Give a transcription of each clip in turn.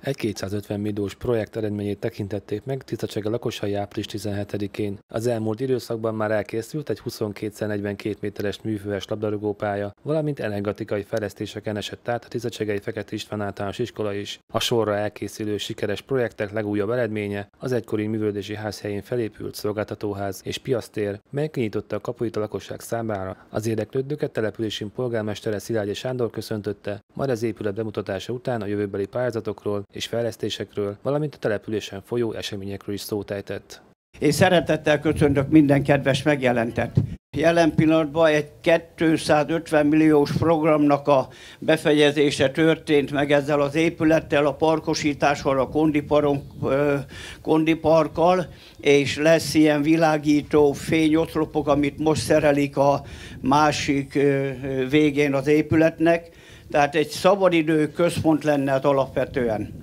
Egy 250 milliós projekt eredményét tekintették meg Tiszacsege lakosai április 17-én. Az elmúlt időszakban már elkészült egy 22x42 méteres műfőves labdarúgópálya, valamint energetikai fejlesztéseken esett át a Tiszacsegei Fekete István általános iskola is. A sorra elkészülő sikeres projektek legújabb eredménye az egykori művelődési ház helyén felépült szolgáltatóház és piasztér, mely kinyitotta a kapuit a lakosság számára. Az érdeklődőket településünk polgármestere Szilágyi Sándor köszöntötte, majd az épület bemutatása után a jövőbeli pályázatokról és fejlesztésekről, valamint a településen folyó eseményekről is szót ejtett. Én szeretettel köszöntök minden kedves megjelentet. Jelen pillanatban egy 250 milliós programnak a befejezése történt meg ezzel az épülettel, a parkosítással, a kondiparkkal, és lesz ilyen világító fényoszlopok, amit most szerelik a másik végén az épületnek. Tehát egy szabadidő központ lenne az alapvetően.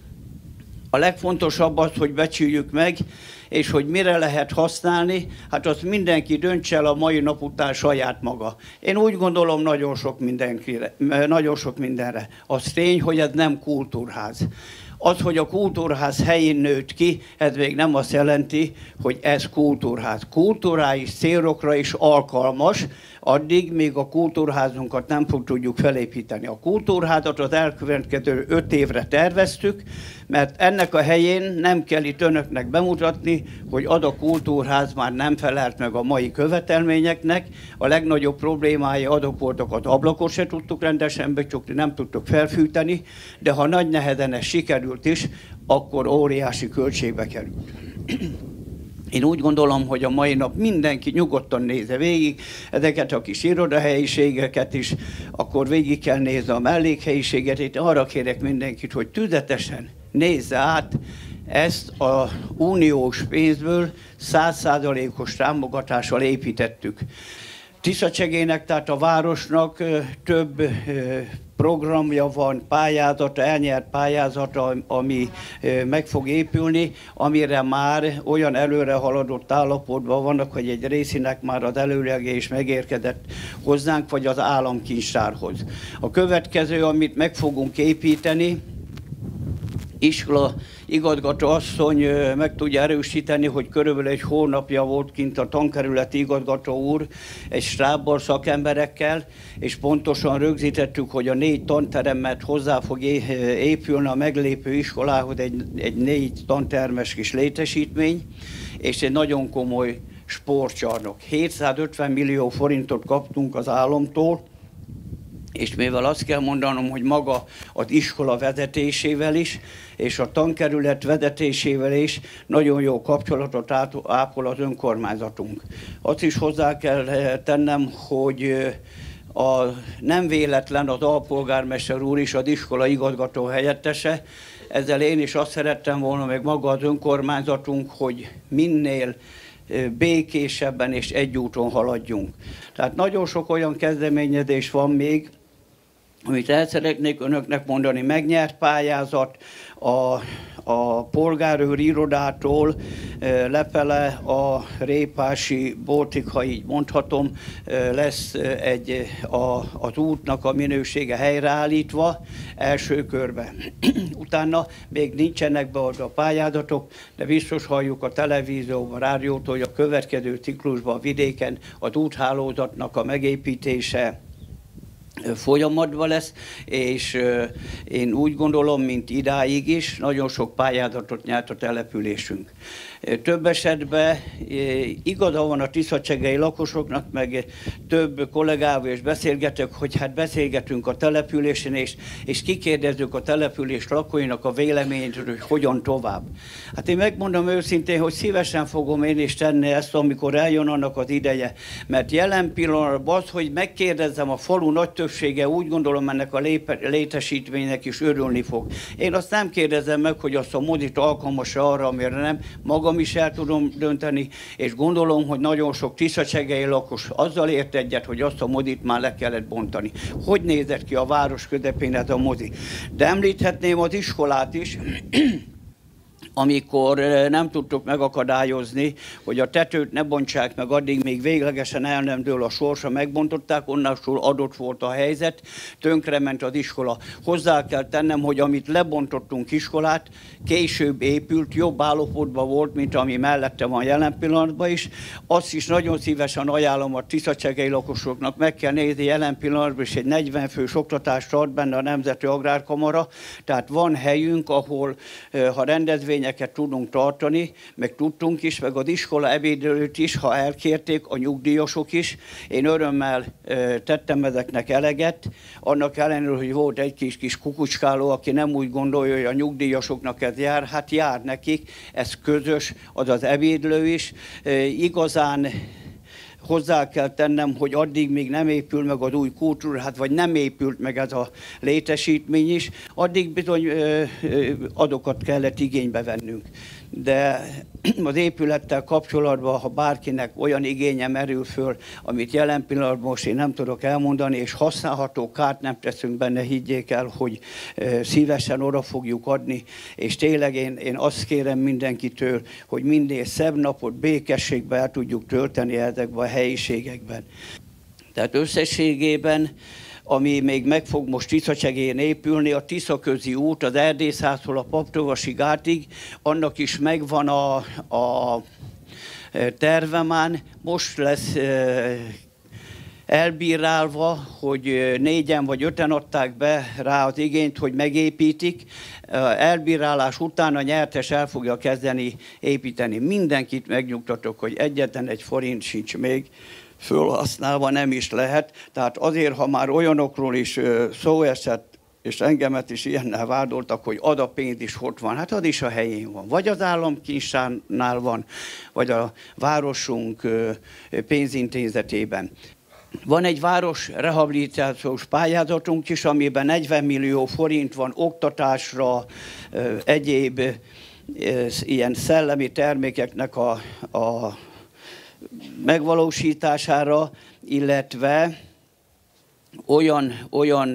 A legfontosabb az, hogy becsüljük meg, és hogy mire lehet használni, hát azt mindenki döntse el a mai nap után saját maga. Én úgy gondolom nagyon sok mindenre. Az tény, hogy ez nem kultúrház. Az, hogy a kultúrház helyén nőtt ki, ez még nem azt jelenti, hogy ez kultúrház. Kulturális célokra is alkalmas, addig még a kultúrházunkat nem tudjuk felépíteni. A kultúrházat az elkövetkező 5 évre terveztük, mert ennek a helyén nem kell itt önöknek bemutatni, hogy az a kultúrház már nem felelt meg a mai követelményeknek. A legnagyobb problémája azok voltak, az ablakot se tudtuk rendesen becsukni, nem tudtuk felfűteni, de ha nagy nehezen ez sikerült is, akkor óriási költségbe került. Én úgy gondolom, hogy a mai nap mindenki nyugodtan nézze végig ezeket a kis irodahelyiségeket is, akkor végig kell nézni a mellékhelyiséget. Itt arra kérek mindenkit, hogy tüzetesen nézze át, ezt az uniós pénzből 100%-os támogatással építettük. Tiszacsegének, tehát a városnak több programja van, pályázata, elnyert pályázata, ami meg fog épülni, amire már olyan előre haladott állapotban vannak, hogy egy részének már az előlege is megérkezett hozzánk, vagy az államkincstárhoz. A következő, amit meg fogunk építeni, iskola igazgató asszony meg tudja erősíteni, hogy körülbelül egy hónapja volt kint a tankerületi igazgató úr egy stábbal, szakemberekkel, és pontosan rögzítettük, hogy a 4 tanteremet hozzá fog épülni a meglépő iskolához egy 4 tantermes kis létesítmény, és egy nagyon komoly sportcsarnok. 750 millió forintot kaptunk az államtól, és mivel azt kell mondanom, hogy maga az iskola vezetésével is, és a tankerület vezetésével is nagyon jó kapcsolatot ápol az önkormányzatunk. Azt is hozzá kell tennem, hogy nem véletlen az alpolgármester úr is az iskola igazgató helyettese. Ezzel én is azt szerettem volna, meg maga az önkormányzatunk, hogy minél békésebben és egy úton haladjunk. Tehát nagyon sok olyan kezdeményezés van még, amit el szeretnék önöknek mondani. Megnyert pályázat a polgárőr irodától lefele a Répási boltig, ha így mondhatom, lesz az útnak a minősége helyreállítva első körben. Utána még nincsenek be a pályázatok, de biztos halljuk a televízióban, a rádiótól, hogy a következő ciklusban a vidéken az úthálózatnak a megépítése folyamatban lesz, és én úgy gondolom, mint idáig is, nagyon sok pályázatot nyert a településünk. Több esetben igaza van a tiszacsegei lakosoknak, meg több kollégával is beszélgetek, hogy hát beszélgetünk a településen, és kikérdezzük a település lakóinak a véleményét, hogy hogyan tovább. Hát én megmondom őszintén, hogy szívesen fogom én is tenni ezt, amikor eljön annak az ideje, mert jelen pillanatban az, hogy megkérdezzem a falu nagy többsége, úgy gondolom ennek a létesítménynek is örülni fog. Én azt nem kérdezem meg, hogy azt a mozit alkalmas-e arra, amire nem, magam is el tudom dönteni, és gondolom, hogy nagyon sok tiszacsegei lakos azzal ért egyet, hogy azt a mozit már le kellett bontani. Hogy nézett ki a város közepén ez a mozi? De említhetném az iskolát is, amikor nem tudtuk megakadályozni, hogy a tetőt ne bontsák meg, addig még véglegesen el nem dől a sorsa, megbontották, onnantól adott volt a helyzet, tönkrement az iskola. Hozzá kell tennem, hogy amit lebontottunk iskolát, később épült, jobb állapotban volt, mint ami mellette van jelen pillanatban is. Azt is nagyon szívesen ajánlom a tiszacsegei lakosoknak, meg kell nézni jelen pillanatban is, egy 40 fős oktatást tart benne a Nemzeti Agrárkamara, tehát van helyünk, ahol ha rendezvényeket tudunk tartani, meg tudtunk is, meg az iskola ebédelőt is, ha elkérték, a nyugdíjasok is. Én örömmel tettem ezeknek eleget, annak ellenére, hogy volt egy kis kukucskáló, aki nem úgy gondolja, hogy a nyugdíjasoknak ez jár, hát jár nekik, ez közös, az az ebédlő is. Igazán hozzá kell tennem, hogy addig még nem épül meg az új kultúrát, vagy nem épült meg ez a létesítmény is, addig bizony adokat kellett igénybe vennünk. De az épülettel kapcsolatban, ha bárkinek olyan igénye merül föl, amit jelen pillanatban most én nem tudok elmondani, és használható, kárt nem teszünk benne, higgyék el, hogy szívesen oda fogjuk adni, és tényleg én azt kérem mindenkitől, hogy minél szebb napot békességben el tudjuk tölteni ezekben a helyiségekben. Tehát összességében, ami még meg fog most Tiszacsegén épülni, a Tiszaközi út, az Erdészháztól a Paptovasi gátig, annak is megvan a tervemán. Most lesz elbírálva, hogy 4-en vagy 5-en adták be rá az igényt, hogy megépítik. Elbírálás után a nyertes el fogja kezdeni építeni. Mindenkit megnyugtatok, hogy egyetlen egy forint sincs még fölhasználva, nem is lehet. Tehát azért, ha már olyanokról is szó esett, és engemet is ilyennel vádoltak, hogy ad a pénz is ott van, hát az is a helyén van. Vagy az államkincstárnál van, vagy a városunk pénzintézetében. Van egy város rehabilitációs pályázatunk is, amiben 40 millió forint van oktatásra, egyéb ilyen szellemi termékeknek a megvalósítására, illetve olyan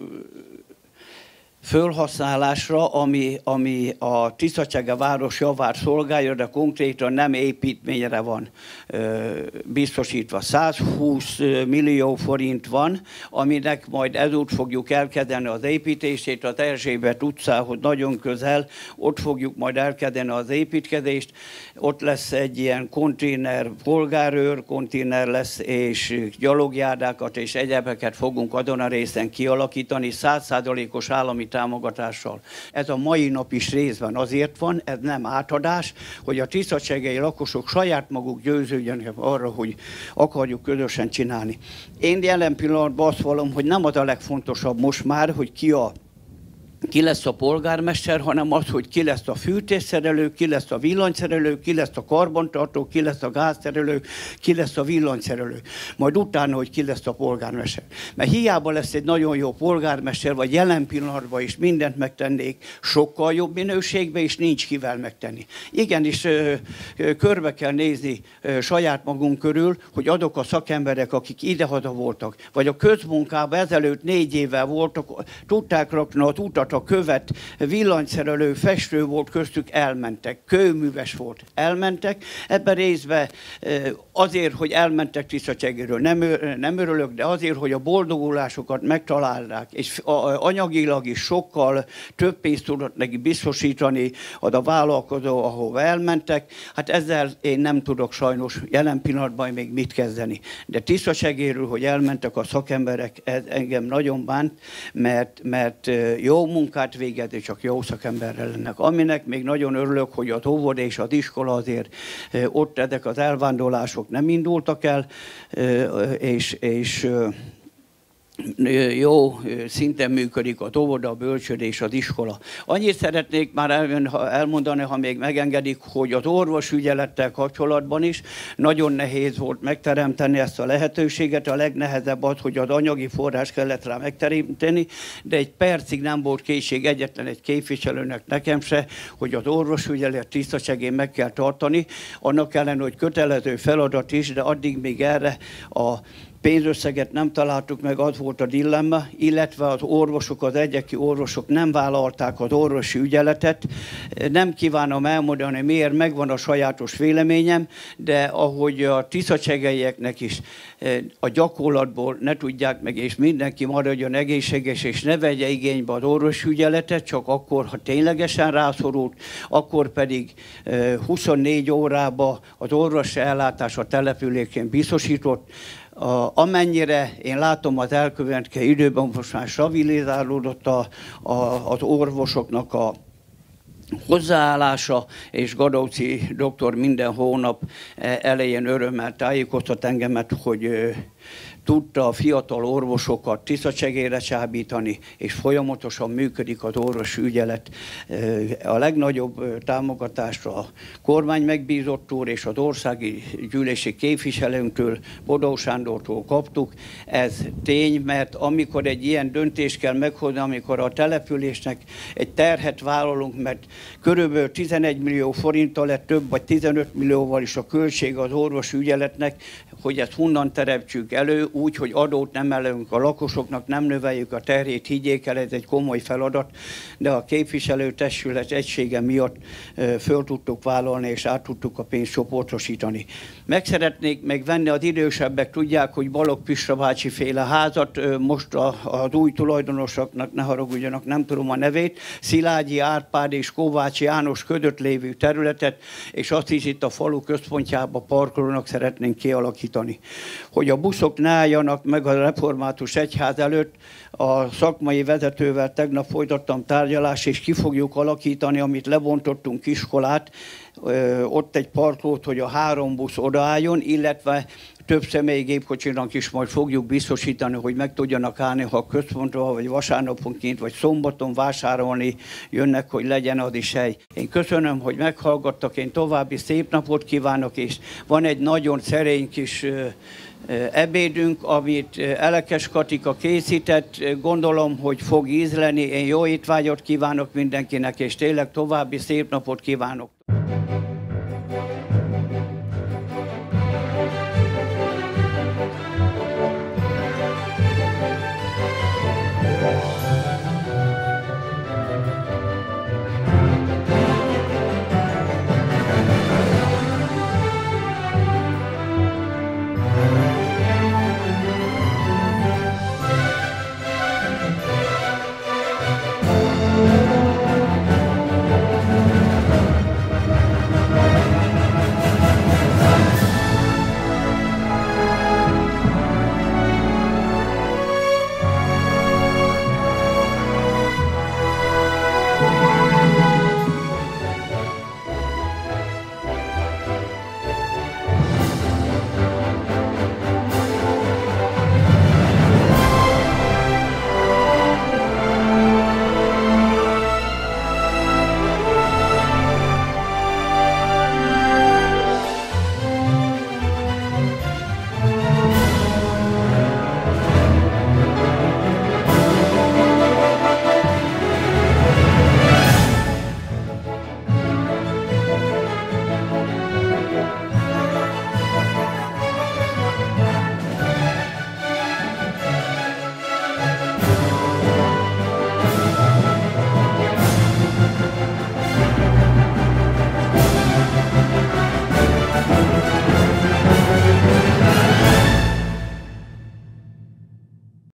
fölhasználásra, ami a Tiszacsege város javát szolgálja, de konkrétan nem építményre van biztosítva. 120 millió forint van, aminek majd ezút fogjuk elkezdeni az építését, az Erzsébet utcához nagyon közel, ott fogjuk majd elkezdeni az építkezést, ott lesz egy ilyen konténer, polgárőr konténer lesz, és gyalogjárdákat és egyebeket fogunk azon a részen kialakítani, 100%-os állami támogatással. Ez a mai nap is részben azért van, ez nem átadás, hogy a tiszacsegei lakosok saját maguk győződjenek arra, hogy akarjuk közösen csinálni. Én jelen pillanatban azt vallom, hogy nem az a legfontosabb most már, hogy ki lesz a polgármester, hanem az, hogy ki lesz a fűtésszerelő, ki lesz a villanyszerelő, ki lesz a karbantartó, ki lesz a gázszerelő, ki lesz a villanyszerelő. Majd utána, hogy ki lesz a polgármester. Mert hiába lesz egy nagyon jó polgármester, vagy jelen pillanatban is mindent megtennék sokkal jobb minőségben, és nincs kivel megtenni. Igenis, körbe kell nézni saját magunk körül, hogy azok a szakemberek, akik idehaza voltak, vagy a közmunkában ezelőtt 4 évvel voltak, tudták rakni az utat, a követ, villanyszerelő, festő volt köztük, elmentek. Kőműves volt, elmentek. Ebben részben azért, hogy elmentek Tiszacsegéről, nem örülök, de azért, hogy a boldogulásokat megtalálják, és anyagilag is sokkal több pénzt tudott neki biztosítani az a vállalkozó, ahova elmentek. Hát ezzel én nem tudok sajnos jelen pillanatban még mit kezdeni. De Tiszacsegéről, hogy elmentek a szakemberek, ez engem nagyon bánt, mert jó munkát végezni, csak jó szakemberrel lennek. Aminek még nagyon örülök, hogy az óvoda és az iskola azért ott ezek az elvándorlások nem indultak el, és jó szinten működik az óvoda, a bölcsőde és az iskola. Annyit szeretnék már elmondani, ha még megengedik, hogy az orvosügyelettel kapcsolatban is nagyon nehéz volt megteremteni ezt a lehetőséget. A legnehezebb az, hogy az anyagi forrás kellett rá megteremteni, de egy percig nem volt készség egyetlen egy képviselőnek, nekem se, hogy az orvosügyelet Tiszacsegén meg kell tartani. Annak ellenére, hogy kötelező feladat is, de addig még erre a pénzösszeget nem találtuk meg, az volt a dilemma, illetve az orvosok, az egyeki orvosok nem vállalták az orvosi ügyeletet. Nem kívánom elmondani, miért, megvan a sajátos véleményem, de ahogy a tiszacsegeieknek is a gyakorlatból ne tudják meg, és mindenki maradjon egészséges, és ne vegye igénybe az orvosi ügyeletet, csak akkor, ha ténylegesen rászorult, akkor pedig 24 órában az orvosi ellátás a településen biztosított. Amennyire én látom az elkövetkező időben, most már stabilizálódott az orvosoknak a hozzáállása, és Gadóci doktor minden hónap elején örömmel tájékoztat engemet, hogy tudta a fiatal orvosokat tiszacsegére csábítani, és folyamatosan működik az orvosi ügyelet. A legnagyobb támogatást a kormány megbízott úr és az országi gyűlési képviselőnktől, Bodó Sándortól kaptuk. Ez tény, mert amikor egy ilyen döntést kell meghozni, amikor a településnek egy terhet vállalunk, mert körülbelül 11 millió forinttal lett több, vagy 15 millióval is a költség az orvosi ügyeletnek, hogy ezt honnan teremtsük elő, úgy, hogy adót nem emelünk a lakosoknak, nem növeljük a terhét, higgyék el, ez egy komoly feladat, de a képviselőtestület egysége miatt föl tudtuk vállalni, és át tudtuk a pénzt csoportosítani. Meg szeretnék megvenni, az idősebbek tudják, hogy Balogh Pisra bácsi féle házat, most az új tulajdonosoknak, ne haragudjanak, nem tudom a nevét, Szilágyi Árpád és Kovács János között lévő területet, és azt is itt a falu központjába parkolónak szeretnénk kialakítani. Hogy a buszok ne álljanak meg a református egyház előtt, a szakmai vezetővel tegnap folytattam tárgyalást, és ki fogjuk alakítani, amit lebontottunk iskolát, ott egy parkolót, hogy a 3 busz odaálljon, illetve több személyi gépkocsinak is majd fogjuk biztosítani, hogy meg tudjanak állni, ha központról, vagy vasárnaponként, vagy szombaton vásárolni jönnek, hogy legyen az is hely. Én köszönöm, hogy meghallgattak, én további szép napot kívánok, és van egy nagyon szerény kis ebédünk, amit Elekes Katika készített, gondolom, hogy fog ízleni. Én jó étvágyat kívánok mindenkinek, és tényleg további szép napot kívánok.